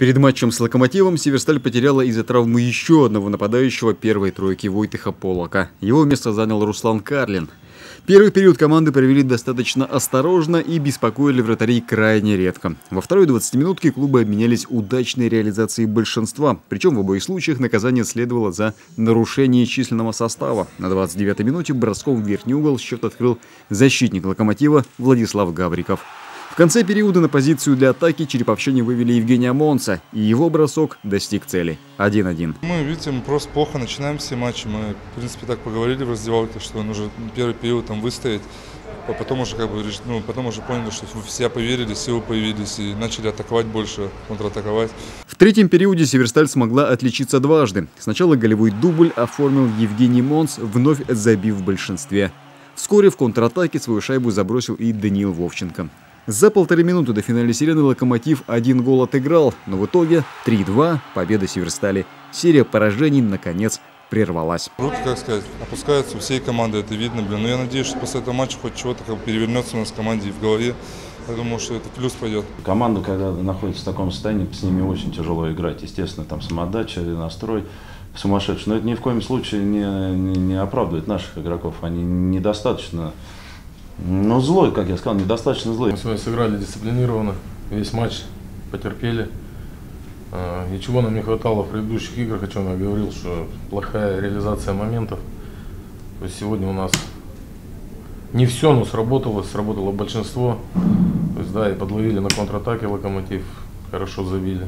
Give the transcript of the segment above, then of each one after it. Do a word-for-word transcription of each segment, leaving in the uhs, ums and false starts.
Перед матчем с «Локомотивом» «Северсталь» потеряла из-за травмы еще одного нападающего первой тройки Войтыха Полока. Его место занял Руслан Карлин. Первый период команды провели достаточно осторожно и беспокоили вратарей крайне редко. Во второй двадцатиминутке клубы обменялись удачной реализацией большинства. Причем в обоих случаях наказание следовало за нарушение численного состава. На двадцать девятой минуте броском в верхний угол счет открыл защитник «Локомотива» Владислав Гавриков. В конце периода на позицию для атаки череповчане вывели Евгения Монса, и его бросок достиг цели. один один. Мы, видите, мы просто плохо начинаем все матчи. Мы, в принципе, так поговорили в раздевалке, что нужно первый период там выстоять. А потом уже, как бы, ну, потом уже поняли, что все поверили, силы появились и начали атаковать больше, контратаковать. В третьем периоде «Северсталь» смогла отличиться дважды. Сначала голевой дубль оформил Евгений Монс, вновь забив в большинстве. Вскоре в контратаке свою шайбу забросил и Даниил Вовченко. За полторы минуты до финальной сирены «Локомотив» один гол отыграл, но в итоге три-два, победа «Северстали». Серия поражений, наконец, прервалась. Руки, как сказать, опускаются у всей команды, это видно, блин. Но я надеюсь, что после этого матча хоть чего-то как бы перевернется у нас в команде и в голове. Я думаю, что это плюс пойдет. Команда, когда находится в таком состоянии, с ними очень тяжело играть. Естественно, там самоотдача, настрой сумасшедший. Но это ни в коем случае не, не, не оправдывает наших игроков. Они недостаточно... Ну, злой, как я сказал, недостаточно злой. Мы сегодня сыграли дисциплинированно, весь матч потерпели. И чего нам не хватало в предыдущих играх, о чем я говорил, что плохая реализация моментов. То есть сегодня у нас не все, но сработало, сработало большинство. То есть, да, и подловили на контратаке «Локомотив», хорошо забили.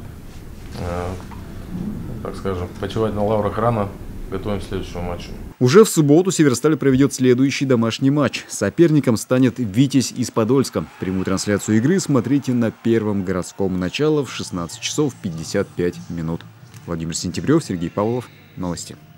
Так скажем, почивать на лаврах рано, готовим к следующему матчу. Уже в субботу «Северсталь» проведет следующий домашний матч. Соперником станет «Витязь» из Подольска. Прямую трансляцию игры смотрите на Первом городском. Начало в шестнадцать часов пятьдесят пять минут. Владимир Сентябрев, Сергей Павлов. Новости.